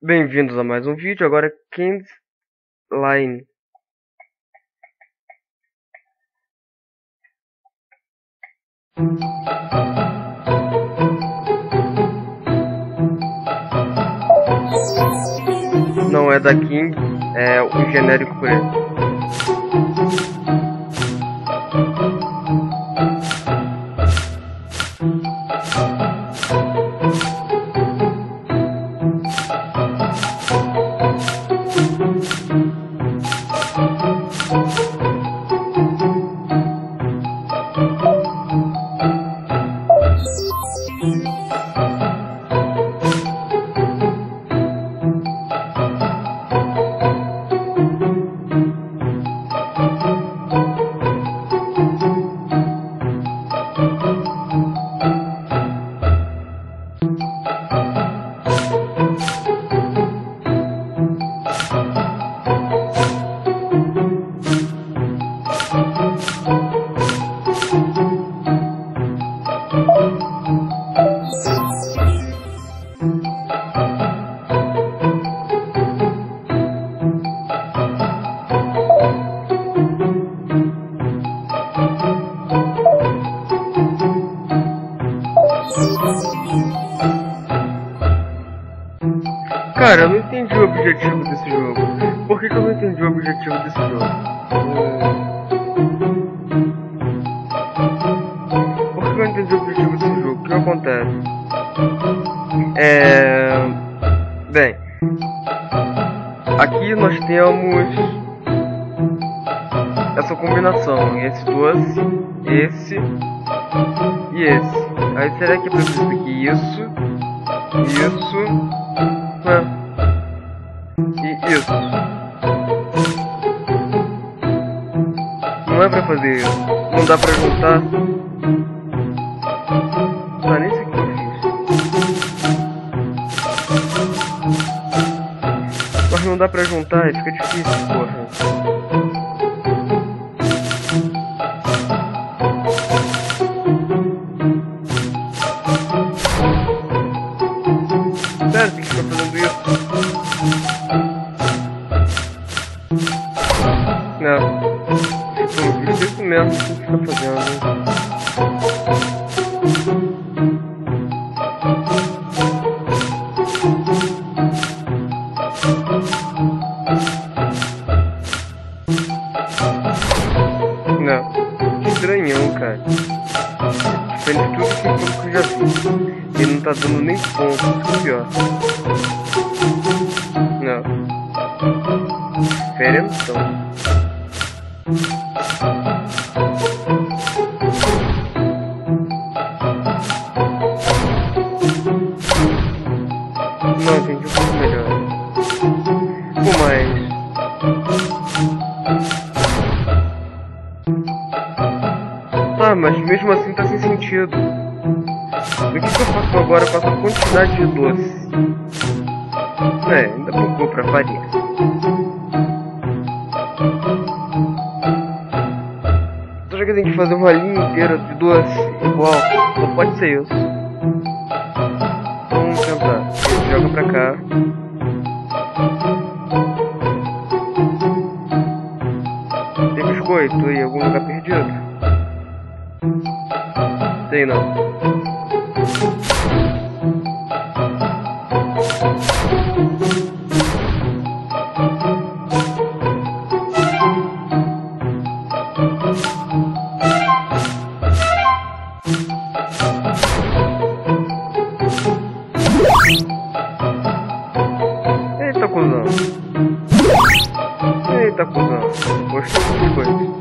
Bem-vindos a mais um vídeo, agora é Candy Line. Não é da King, é o genérico por ele. Cara, eu não entendi o objetivo desse jogo. Por que eu não entendi o objetivo desse jogo? Por que eu não entendi o objetivo desse jogo? O que acontece? Bem, aqui nós temos essa combinação, esse doce, esse e esse. Aí será que é preciso aqui isso, e isso? Não é pra fazer isso. Não dá pra juntar. Ah, nem sei o que eu fiz. Mas não dá pra juntar e fica difícil, porra. Sério, tem que ficar fazendo isso? Não. Isso mesmo que tem que ficar fazendo. Não. Estranhão, cara. Diferente de tudo que eu já vi. Ele não tá dando nem ponto, isso é pior. Não. Diferentão. Não, entendi um pouco melhor. Pô, mas... Tá, mas mesmo assim tá sem sentido. O que eu faço agora com essa quantidade de doce? Ainda bugou pra variar. Será que tem que fazer uma linha inteira de doce igual? Não pode ser isso. Vamos tentar. Ele joga pra cá. Tem biscoito em algum lugar perdido? Tem não. Eita, cuzão. Eita, cuzão. Gostei dessas coisas.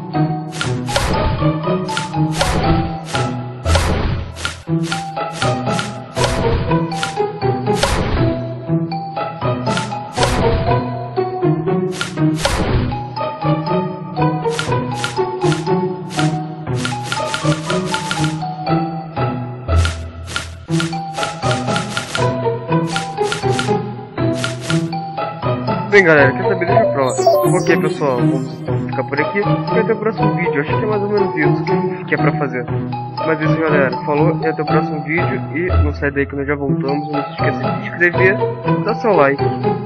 Bem, galera, quer saber? Deixa pra lá. Ok, pessoal, vamos ficar por aqui. E até o próximo vídeo. Acho que é mais ou menos isso que é pra fazer. Mas é isso, galera. Falou e até o próximo vídeo. E não sai daí que nós já voltamos. Não se esqueça de se inscrever, dar seu like.